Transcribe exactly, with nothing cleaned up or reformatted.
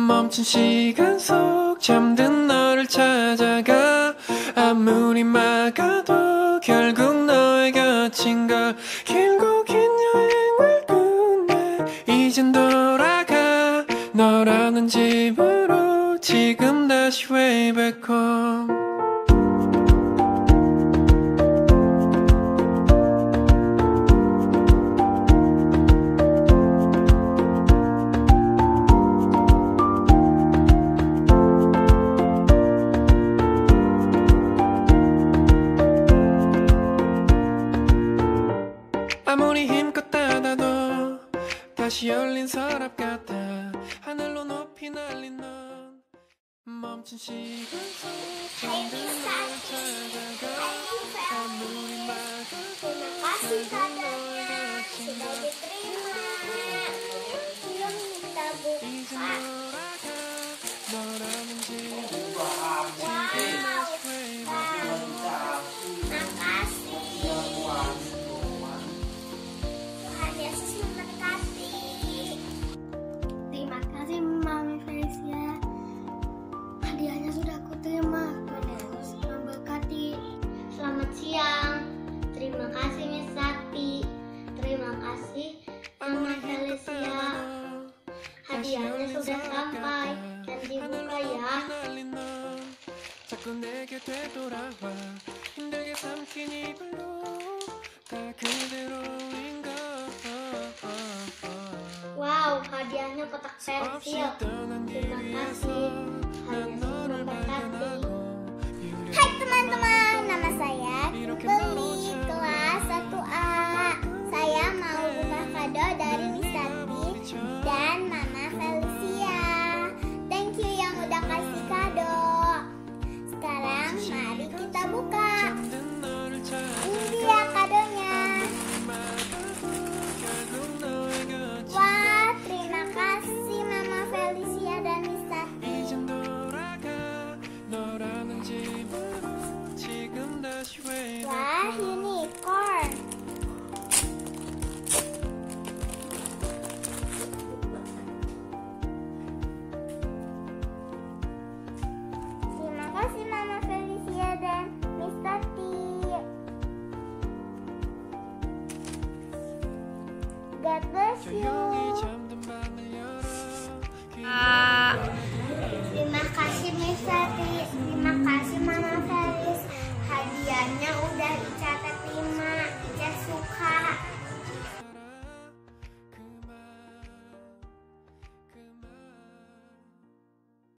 멈춘 시간 속 잠든 너를 찾아가 아무리 막아도 결국 너의 곁인 걸 길고 긴 여행을 끝내 이젠 돌아가 너라는 집으로 지금 다시 way back home. 아무리 힘껏 닫아도 다시 열린 서랍 같아 하늘로 높이 날린 넌 멈춘 시간 속 잠든 너를 찾아가 아무리 막아도 결국 너의 곁인 걸 이제 돌아가 너라는 집으로 지금 다시 way back home. Terima kasih Mami Felicia. Hadiahnya sudah aku terima. Tuhan Yesus memberkati. Selamat siang. Terima kasih Miss Sati. Terima kasih Mama Felicia. Hadiahnya sudah sampai dan dibuka ya. 자꾸 내게 되돌아와 힘들게 삼킨 이별로 다 그대로인 걸. Wow, hadiahnya kotak pensil. Terima kasih.